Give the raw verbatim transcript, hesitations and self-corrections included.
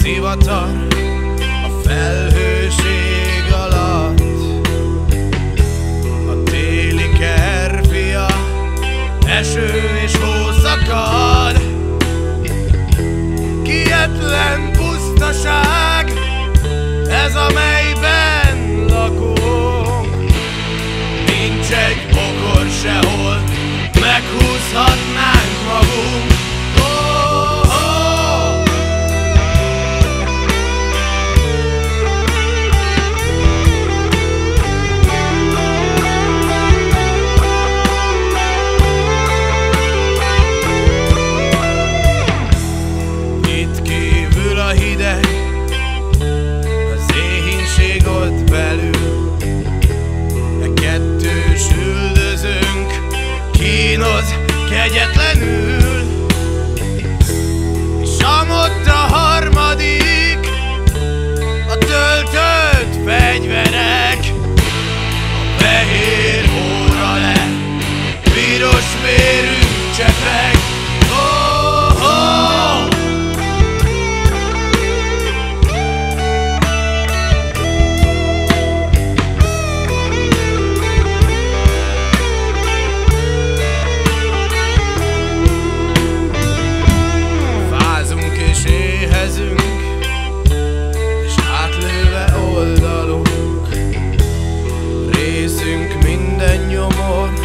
zivatar a felhőség alatt. A téli kerfia, eső és hó szakad. Kietlen pusztaság ez, amelyben lakunk. Nincs egy bokor sehol, meghúzhatnánk magunk. Oh, oh. Itt kívül a hideg, az éhínség ott belül. E kettős üldözőnk kínoz kegyetlenül, és amott a harmadik, a töltött fegyverek. A fehér óra le, piros vérünk csepeg. Oh, oh. Fázunk és éhezünk, és átlőve oldalunk, részünk minden nyomor